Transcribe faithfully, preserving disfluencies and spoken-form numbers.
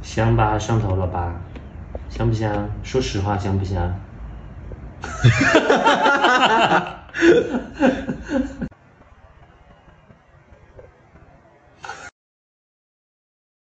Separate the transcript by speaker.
Speaker 1: 香吧，上头了吧？香不香？说实话，香不香？